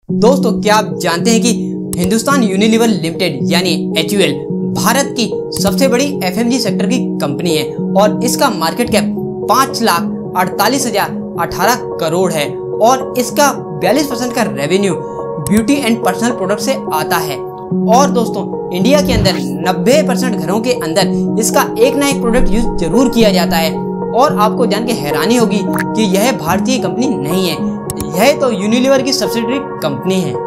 दोस्तों, क्या आप जानते हैं कि हिंदुस्तान यूनिलीवर लिमिटेड यानी HUL भारत की सबसे बड़ी FMG सेक्टर की कंपनी है और इसका मार्केट कैप 5,48,018 करोड़ है और इसका 42% का revenue beauty and personal product से आता है। और दोस्तों, इंडिया के अंदर 90% घरों के अंदर इसका एक ना एक प्रोडक्ट यूज जरूर किया जाता है। और आपको जान के हैरानी होगी कि यह भारतीय कंपनी नहीं है, यह तो यूनिलीवर की सब्सिडियरी कंपनी है।